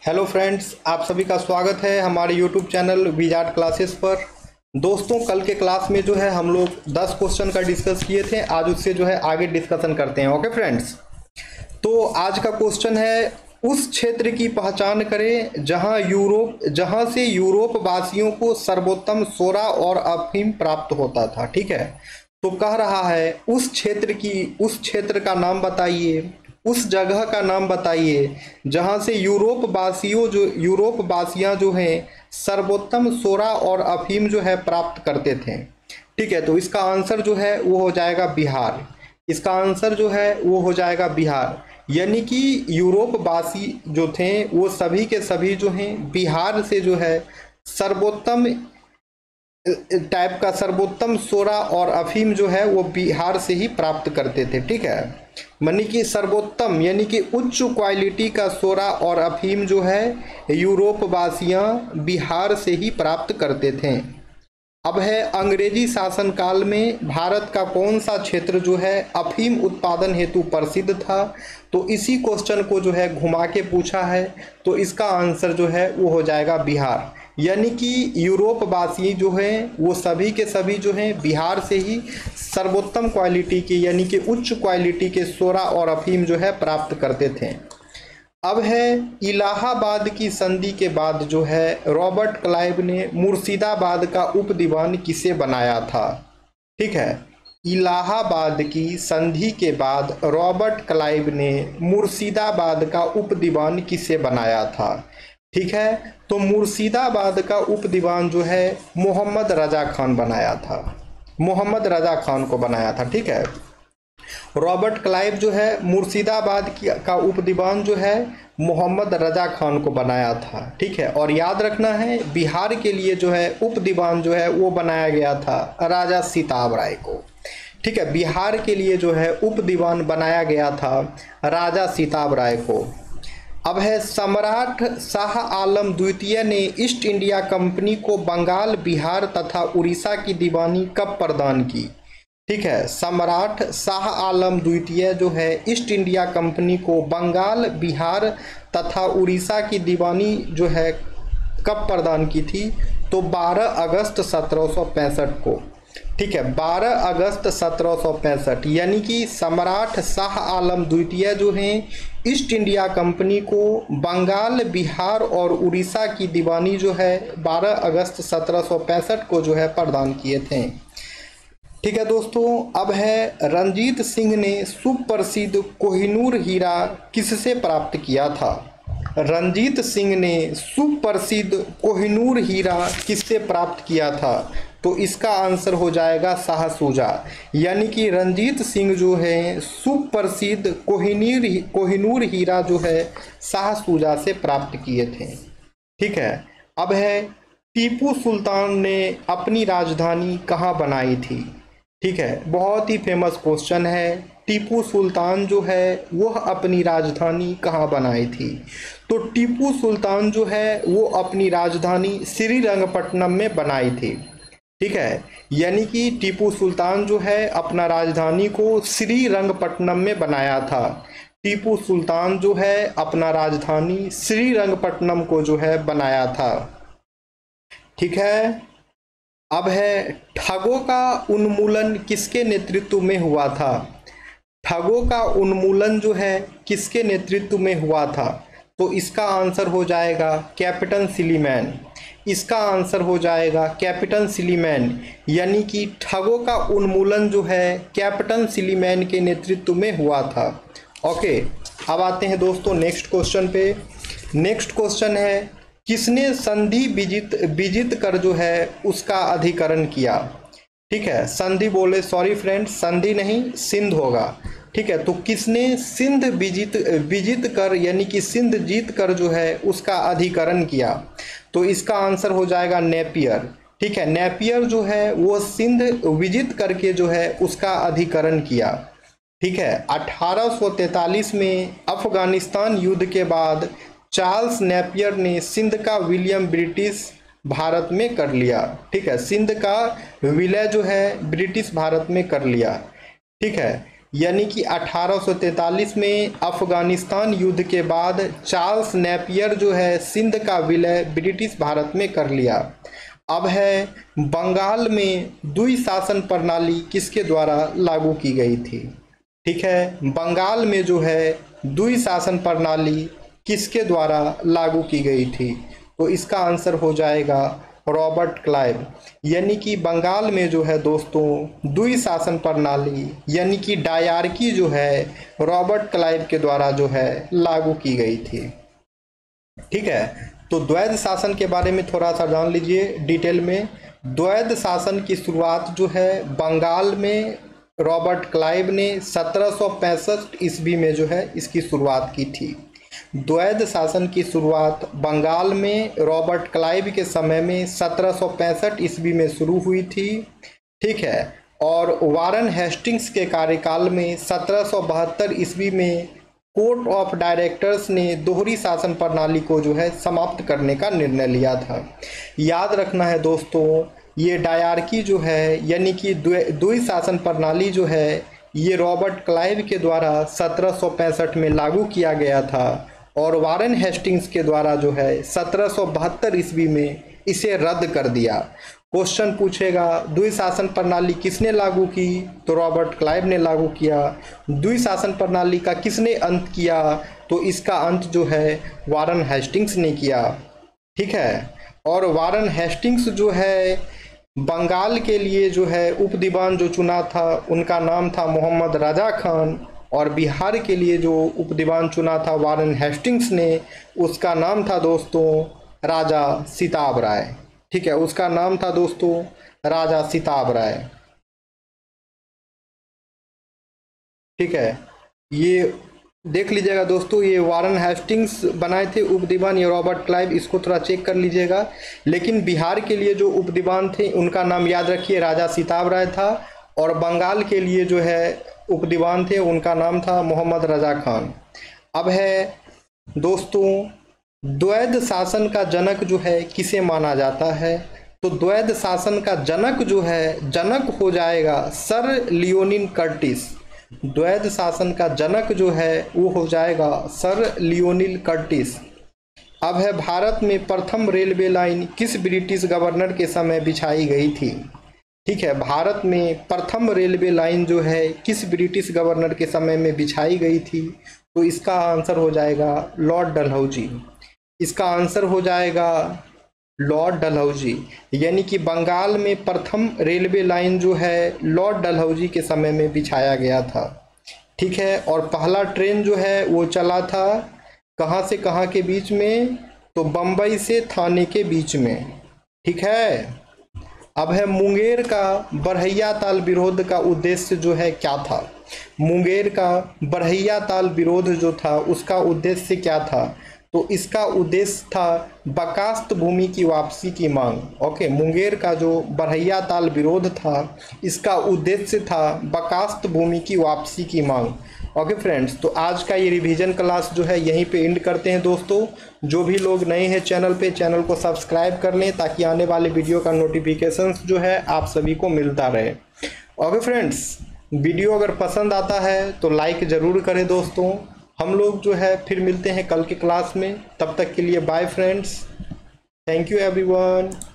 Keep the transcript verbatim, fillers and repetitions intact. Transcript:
Hello friends, आप सभी का स्वागत है हमारे यूट्यूब चैनल वीजार्ट क्लासेस पर। दोस्तों, कल के क्लास में जो है हम लोग दस क्वेश्चन का डिस्कस किए थे। आज उससे जो है आगे डिस्कशन करते हैं। ओके फ्रेंड्स, तो आज का क्वेश्चन है, उस क्षेत्र की पहचान करें जहां यूरोप जहां से यूरोप वासियों को सर्वोत्तम सोरा और अफीम प्राप्त होता था। ठीक है, तो कह रहा है उस क्षेत्र की उस क्षेत्र का नाम बताइए, उस जगह का नाम बताइए जहां से यूरोप वासियों जो यूरोप वासियां जो हैं सर्वोत्तम सोरा और अफीम जो है प्राप्त करते थे। ठीक है, तो इसका आंसर जो है वो हो जाएगा बिहार। इसका आंसर जो है वो हो जाएगा बिहार, यानी कि यूरोप वासी जो थे वो सभी के सभी जो हैं बिहार से जो है सर्वोत्तम टाइप का सर्वोत्तम सोरा और अफीम जो है वो बिहार से ही प्राप्त करते थे। ठीक है, यानी कि सर्वोत्तम यानी कि उच्च क्वालिटी का सोरा और अफीम जो है यूरोप वासियां बिहार से ही प्राप्त करते थे। अब है, अंग्रेजी शासनकाल में भारत का कौन सा क्षेत्र जो है अफीम उत्पादन हेतु प्रसिद्ध था। तो इसी क्वेश्चन को जो है घुमा के पूछा है, तो इसका आंसर जो है वो हो जाएगा बिहार। यानी कि यूरोप वासी जो हैं वो सभी के सभी जो हैं बिहार से ही सर्वोत्तम क्वालिटी के यानी कि उच्च क्वालिटी के सोरा और अफीम जो है प्राप्त करते थे। अब है, इलाहाबाद की संधि के बाद जो है रॉबर्ट क्लाइव ने मुर्शिदाबाद का उप दीवान किसे बनाया था। ठीक है, इलाहाबाद की संधि के बाद रॉबर्ट क्लाइव ने मुर्शिदाबाद का उप दीवान किसे बनाया था। ठीक है, तो मुर्शिदाबाद का उप दीवान जो है मोहम्मद रजा खान बनाया था, मोहम्मद रजा खान को बनाया था। ठीक है, रॉबर्ट क्लाइव जो है मुर्शिदाबाद का उप दीवान जो है मोहम्मद रजा खान को बनाया था। ठीक है, और याद रखना है बिहार के लिए जो है उप दीवान जो है वो बनाया गया था राजा सीताब राय को। ठीक है, बिहार के लिए जो है उप दीवान बनाया गया था राजा सीताब राय को। अब है, सम्राट शाह आलम द्वितीय ने ईस्ट इंडिया कंपनी को बंगाल, बिहार तथा उड़ीसा की दीवानी कब प्रदान की। ठीक है, सम्राट शाह आलम द्वितीय जो है ईस्ट इंडिया कंपनी को बंगाल, बिहार तथा उड़ीसा की दीवानी जो है कब प्रदान की थी। तो बारह अगस्त सत्रह सौ पैंसठ को। ठीक है, बारह अगस्त सत्रह सौ पैंसठ, यानी कि सम्राट शाह आलम द्वितीय जो हैं ईस्ट इंडिया कंपनी को बंगाल, बिहार और उड़ीसा की दीवानी जो है बारह अगस्त सत्रह सौ पैंसठ को जो है प्रदान किए थे। ठीक है दोस्तों, अब है, रंजीत सिंह ने सुप्रसिद्ध कोहिनूर हीरा किससे प्राप्त किया था। रंजीत सिंह ने सुप्रसिद्ध कोहिनूर हीरा किससे प्राप्त किया था। तो इसका आंसर हो जाएगा शाह शुजा, यानी कि रंजीत सिंह जो है सुप्रसिद्ध कोहिनूर कोहिनूर हीरा जो है शाह शुजा से प्राप्त किए थे। ठीक है, अब है, टीपू सुल्तान ने अपनी राजधानी कहाँ बनाई थी। ठीक है, बहुत ही फेमस क्वेश्चन है, टीपू सुल्तान जो है वह अपनी राजधानी कहाँ बनाई थी। तो टीपू सुल्तान जो है वो अपनी राजधानी श्रीरंगपट्टनम में बनाई थी। ठीक है, यानी कि टीपू सुल्तान जो है अपना राजधानी को श्रीरंगपट्टनम में बनाया था। टीपू सुल्तान जो है अपना राजधानी श्रीरंगपट्टनम को जो है बनाया था। ठीक है, अब है, ठगों का उन्मूलन किसके नेतृत्व में हुआ था। ठगों का उन्मूलन जो है किसके नेतृत्व में हुआ था। तो इसका आंसर हो जाएगा कैप्टन सिलीमैन। इसका आंसर हो जाएगा कैप्टन सिलीमैन, यानी कि ठगों का उन्मूलन जो है कैप्टन सिलीमैन के नेतृत्व में हुआ था। ओके, अब आते हैं दोस्तों नेक्स्ट क्वेश्चन पे। नेक्स्ट क्वेश्चन है, किसने संधि विजित विजित कर जो है उसका अधिकरण किया। ठीक है, संधि बोले सॉरी फ्रेंड, संधि नहीं सिंध होगा। ठीक है, तो किसने सिंध विजित विजित कर यानी कि सिंध जीत कर जो है उसका अधिकरण किया। तो इसका आंसर हो जाएगा नेपियर। ठीक है, नेपियर जो है वो सिंध विजित करके जो है उसका अधिकरण किया। ठीक है, अठारह सौ तैंतालीस में अफगानिस्तान युद्ध के बाद चार्ल्स नेपियर ने सिंध का विलियम ब्रिटिश भारत में कर लिया। ठीक है, सिंध का विलय जो है ब्रिटिश भारत में कर लिया। ठीक है, यानी कि अठारह सौ तैंतालीस में अफगानिस्तान युद्ध के बाद चार्ल्स नेपियर जो है सिंध का विलय ब्रिटिश भारत में कर लिया। अब है बंगाल में द्विशासन प्रणाली किसके द्वारा लागू की गई थी। ठीक है, बंगाल में जो है द्विशासन प्रणाली किसके द्वारा लागू की गई थी, तो इसका आंसर हो जाएगा रॉबर्ट क्लाइव। यानी कि बंगाल में जो है दोस्तों द्विशासन प्रणाली यानी कि डायरकी जो है रॉबर्ट क्लाइव के द्वारा जो है लागू की गई थी। ठीक है, तो द्वैध शासन के बारे में थोड़ा सा जान लीजिए डिटेल में। द्वैध शासन की शुरुआत जो है बंगाल में रॉबर्ट क्लाइव ने सत्रह सौ पैंसठ ईस्वी में जो है इसकी शुरुआत की थी। द्वैध शासन की शुरुआत बंगाल में रॉबर्ट क्लाइव के समय में सत्रह सौ पैंसठ ईस्वी में शुरू हुई थी। ठीक है, और वारन हेस्टिंग्स के कार्यकाल में सत्रह सौ बहत्तर ईस्वी में कोर्ट ऑफ डायरेक्टर्स ने दोहरी शासन प्रणाली को जो है समाप्त करने का निर्णय लिया था। याद रखना है दोस्तों, ये डायरकी जो है यानी कि द्वि शासन प्रणाली जो है ये रॉबर्ट क्लाइव के द्वारा सत्रह सौ पैंसठ में लागू किया गया था और वारन हेस्टिंग्स के द्वारा जो है सत्रह सौ बहत्तर ईस्वी में इसे रद्द कर दिया। क्वेश्चन पूछेगा द्विशासन प्रणाली किसने लागू की, तो रॉबर्ट क्लाइव ने लागू किया। द्विशासन प्रणाली का किसने अंत किया, तो इसका अंत जो है वारन हेस्टिंग्स ने किया। ठीक है, और वारन हेस्टिंग्स जो है बंगाल के लिए जो है उप दीवान जो चुना था उनका नाम था मोहम्मद रजा खान, और बिहार के लिए जो उप दीवान चुना था वारन हेस्टिंग्स ने उसका नाम था दोस्तों राजा सिताब राय। ठीक है, उसका नाम था दोस्तों राजा सिताब राय। ठीक है, ये देख लीजिएगा दोस्तों, ये वारन हेस्टिंग्स बनाए थे उप दीवान, ये रॉबर्ट क्लाइव, इसको थोड़ा चेक कर लीजिएगा। लेकिन बिहार के लिए जो उप दीवान थे उनका नाम याद रखिए राजा सिताब राय था, और बंगाल के लिए जो है उप दीवान थे उनका नाम था मोहम्मद रजा खान। अब है दोस्तों द्वैध शासन का जनक जो है किसे माना जाता है, तो द्वैध शासन का जनक जो है जनक हो जाएगा सर लियोनिन कर्टिस। द्वैध शासन का जनक जो है वो हो जाएगा सर लियोनिल कर्टिस। अब है भारत में प्रथम रेलवे लाइन किस ब्रिटिश गवर्नर के समय बिछाई गई थी। ठीक है, भारत में प्रथम रेलवे लाइन जो है किस ब्रिटिश गवर्नर के समय में बिछाई गई थी, तो इसका आंसर हो जाएगा लॉर्ड डलहौजी। इसका आंसर हो जाएगा लॉर्ड डलहौजी। यानी कि बंगाल में प्रथम रेलवे लाइन जो है लॉर्ड डलहौजी के समय में बिछाया गया था। ठीक है, और पहला ट्रेन जो है वो चला था कहाँ से कहाँ के बीच में, तो बम्बई से थाने के बीच में। ठीक है, अब है मुंगेर का बरहैया ताल विरोध का उद्देश्य जो है क्या था। मुंगेर का बरहैया ताल विरोध जो था उसका उद्देश्य क्या था, तो इसका उद्देश्य था बकास्त भूमि की वापसी की मांग। ओके, मुंगेर का जो बरहैया ताल विरोध था इसका उद्देश्य था बकास्त भूमि की वापसी की मांग। ओके फ्रेंड्स, तो आज का ये रिवीजन क्लास जो है यहीं पे एंड करते हैं दोस्तों। जो भी लोग नए हैं चैनल पे, चैनल को सब्सक्राइब कर लें ताकि आने वाले वीडियो का नोटिफिकेशंस जो है आप सभी को मिलता रहे। ओके फ्रेंड्स, वीडियो अगर पसंद आता है तो लाइक ज़रूर करें दोस्तों। हम लोग जो है फिर मिलते हैं कल के क्लास में, तब तक के लिए bye friends, thank you everyone.